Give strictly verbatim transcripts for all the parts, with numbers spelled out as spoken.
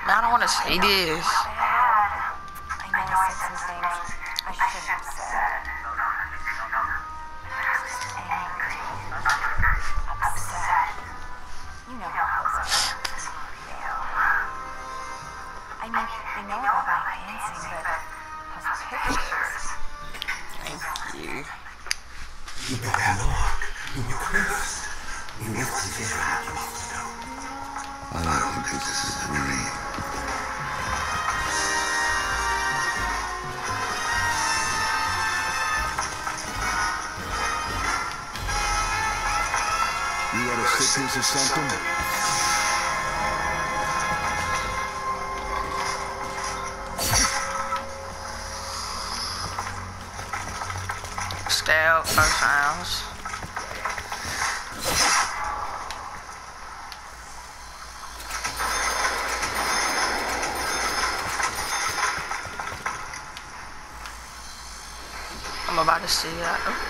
I don't want to say this. I know I said some things I shouldn't have said. I was angry, upset. You know how those feel. I mean, I know about my dancing, but those pictures. Thank you. You better look. You cursed. You must consider what you must know. I don't think this is a dream. You got a sickness or something? Stay out for sounds. I'm about to see that.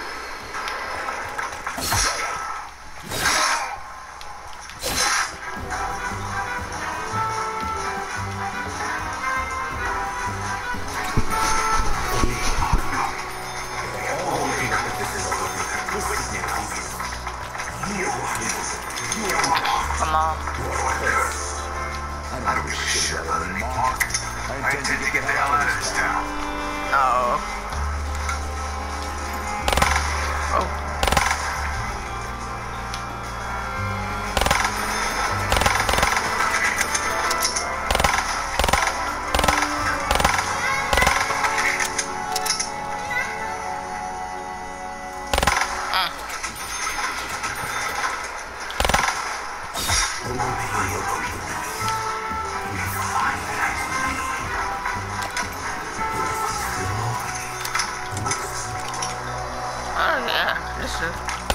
Come on. I don't give a shit about it, Mark. I intend to get the hell out of this town. Oh. Oh. Oh yeah, this is.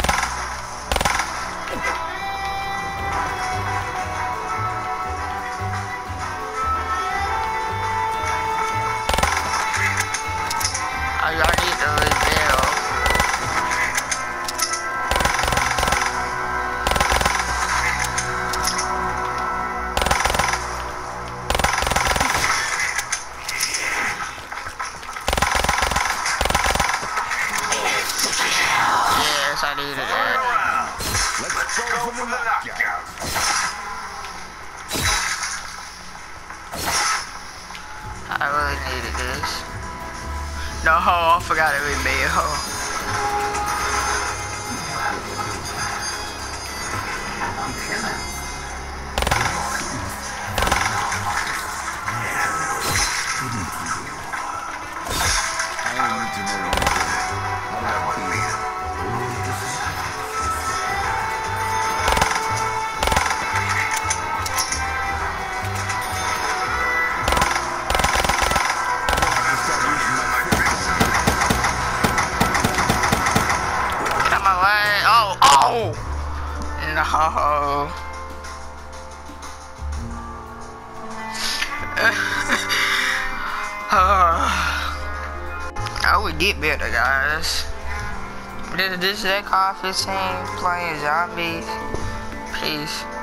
Oh, y'all need to reveal. Yes, I needed that. Let's go for the knockout. I really needed this. No, I forgot it was me. Oh. I don't need to know what how that feel. Got my leg. Oh, oh! No. I would get better, guys. This, this is that Call fifteen playing zombies. Peace.